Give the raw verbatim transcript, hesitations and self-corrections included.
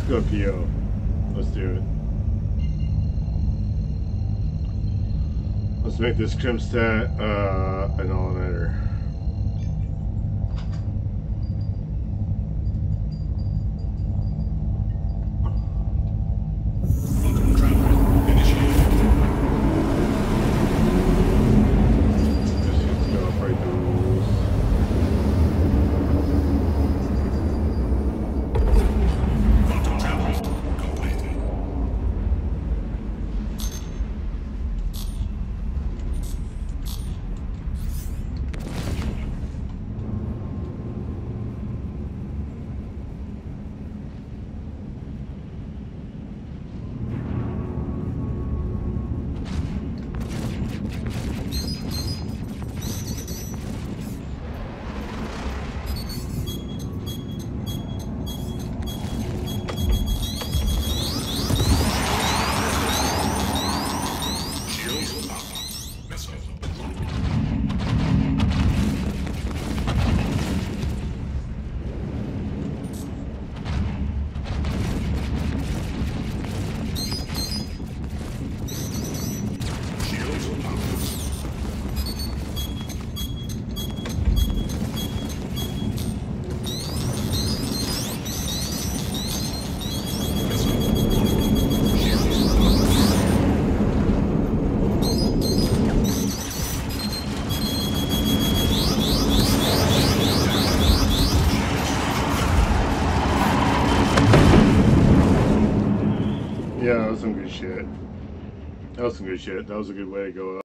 go P O. Let's do it. Let's make this Krimstat uh, an all-nighter. Yeah, that was some good shit. That was some good shit. That was a good way to go up.